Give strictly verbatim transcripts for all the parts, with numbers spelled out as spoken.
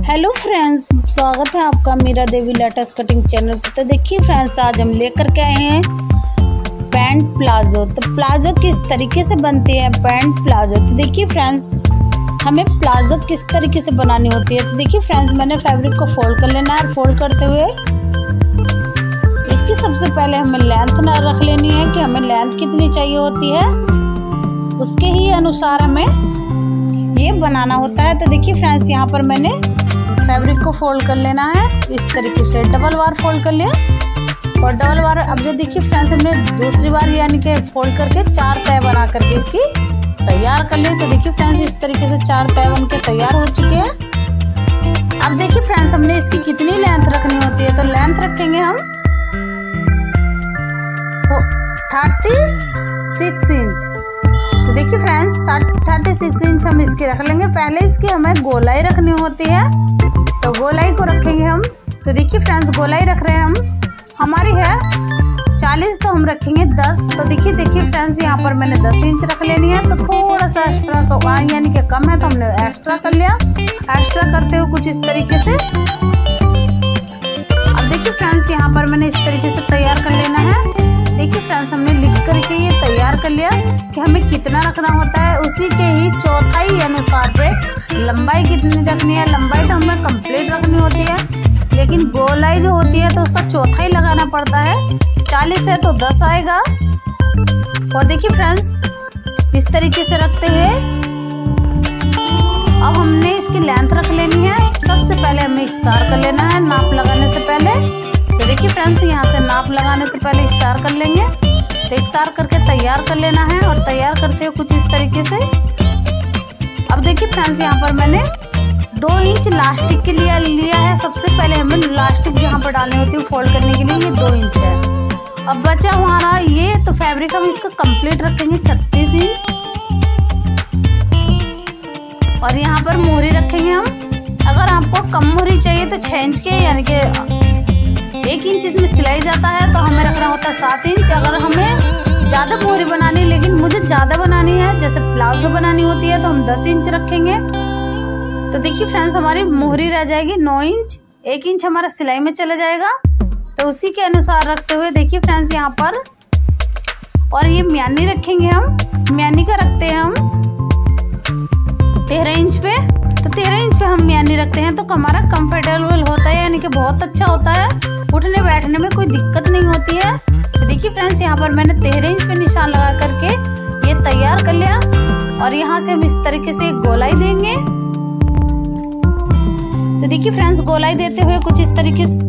Hello friends, स्वागत है आपका Meera Devi latest cutting channel पर। तो देखिए फ्रेंड्स, आज हम लेकर के आए हैं पैंट प्लाजो। तो प्लाजो किस तरीके से बनती है पैंट प्लाजो। तो देखिए फ्रेंड्स, हमें प्लाजो किस तरीके से बनानी होती है। तो देखिए फ्रेंड्स, मैंने फैब्रिक को फोल्ड कर लेना है। फोल्ड करते हुए इसकी सबसे पहले हमें लेंथ ना रख लेनी है कि हमें लेंथ कितनी चाहिए होती है, उसके ही अनुसार हमें ये बनाना होता है। तो देखिए फ्रेंड्स, यहाँ पर मैंने फैब्रिक को फोल्ड कर लेना है इस तरीके से। डबल बार फोल्ड कर लिया और डबल बार अब जो देखिए फ्रेंड्स, हमने दूसरी बार यानी कि फोल्ड करके चार तय बना करके इसकी तैयार कर ली। तो देखिए फ्रेंड्स, इस तरीके से चार तय बन के तैयार हो चुके हैं। अब देखिए फ्रेंड्स, हमने इसकी कितनी लेंथ रखनी होती है। तो लेंथ रखेंगे हम थर्टी सिक्स इंच। तो देखिए फ्रेंड्स, थर्टी सिक्स इंच हम इसकी रख लेंगे। पहले इसकी हमें गोलाई रखनी होती है, तो गोलाई को रखेंगे हम। तो देखिए फ्रेंड्स, गोलाई रख रहे हैं हम, हमारी है चालीस, तो हम रखेंगे दस। तो देखिए देखिए फ्रेंड्स, यहाँ पर मैंने दस इंच रख लेनी है। तो थोड़ा सा एक्स्ट्रा यानी कि कम है तो हमने एक्स्ट्रा कर लिया। एक्स्ट्रा करते हुए कुछ इस तरीके से। अब देखिए फ्रेंड्स, यहाँ पर मैंने इस तरीके से तैयार कर लेना है। देखिए फ्रेंड्स, हमने लिख करके ये तैयार कर लिया कि हमें कितना रखना होता है। उसी के ही चौथाई अनुसार पे लंबाई कितनी रखनी है। लंबाई तो हमें कंप्लीट रखनी होती है, लेकिन गोलाई जो होती है तो उसका चौथाई लगाना पड़ता है। चालीस है तो दस आएगा। और देखिए फ्रेंड्स, इस तरीके से रखते हुए अब हमने इसकी लेंथ रख लेनी है। सबसे पहले हमें इक्सार कर लेना है नाप लगाने से पहले। तो देखिए फ्रेंड्स, यहाँ से नाप लगाने से पहले इक्सार कर लेंगे। तो इक्सार करके तैयार कर लेना है और तैयार करते हुए कुछ इस तरीके से। अब देखिए फ्रेंड्स, यहाँ पर मैंने दो इंच लास्टिक के लिए लिया है। सबसे पहले हमें लास्टिक जहाँ पर डालनी होती है फोल्ड करने के लिए, ये दो इंच है। अब बचा हमारा ये, तो फैब्रिक हम इसका कंप्लीट रखेंगे छत्तीस इंच। और यहाँ पर मोहरी रखेंगे हम। अगर आपको कम मोहरी चाहिए तो छः इंच के यानी कि एक इंच इसमें सिलाई जाता है, तो हमें रखना होता है सात इंच। अगर हमें ज़्यादा मोहरी बनानी, लेकिन मुझे ज़्यादा बनानी है, जैसे प्लाजो बनानी होती है, तो हम दस इंच रखेंगे। तो देखिए फ्रेंड्स, हमारी मोहरी रह जाएगी नौ इंच। एक इंच हमारा सिलाई में चला जाएगा। तो उसी के अनुसार रखते हुए देखिए फ्रेंड्स, यहाँ पर और ये म्यानी रखेंगे हम। म्यानी का रखते हैं हम तेरह इंच पे। तो तेरह इंच पे हम म्यानी रखते हैं तो हमारा कंफर्टेबल होता है, यानी कि बहुत अच्छा होता है। उठने बैठने में कोई दिक्कत नहीं होती है। तो देखिए फ्रेंड्स, यहाँ पर मैंने तेरह इंच पे निशान लगा करके ये तैयार कर लिया। और यहाँ से हम इस तरीके से गोलाई देंगे। तो देखिए फ्रेंड्स, गोलाई देते हुए कुछ इस तरीके से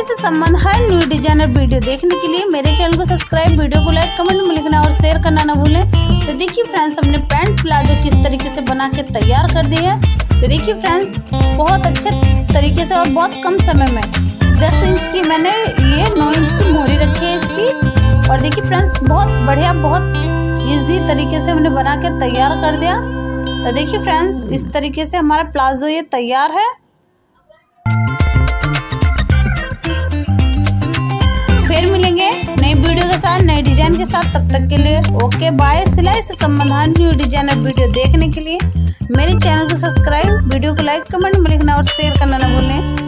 से संबंध हर न्यू डिजाइनर वीडियो देखने के लिए मेरे चैनल को सब्सक्राइब, वीडियो को लाइक, कमेंट में लिखना और शेयर करना ना भूलें। तो देखिए फ्रेंड्स, हमने पैंट प्लाजो किस तरीके से बना के तैयार कर दिए है। तो देखिए फ्रेंड्स, बहुत अच्छे तरीके से और बहुत कम समय में दस इंच की मैंने ये नौ इंच की मोहरी रखी है इसकी। और देखिए फ्रेंड्स, बहुत बढ़िया, बहुत इजी तरीके से हमने बना के तैयार कर दिया। तो देखिए फ्रेंड्स, इस तरीके से हमारा प्लाजो ये तैयार है। फिर मिलेंगे नई वीडियो के साथ, नए डिजाइन के साथ। तब तक के लिए ओके बाय। सिलाई से संबंधित न्यू डिजाइनर वीडियो देखने के लिए मेरे चैनल को सब्सक्राइब, वीडियो को लाइक, कमेंट में लिखना और शेयर करना ना भूलें।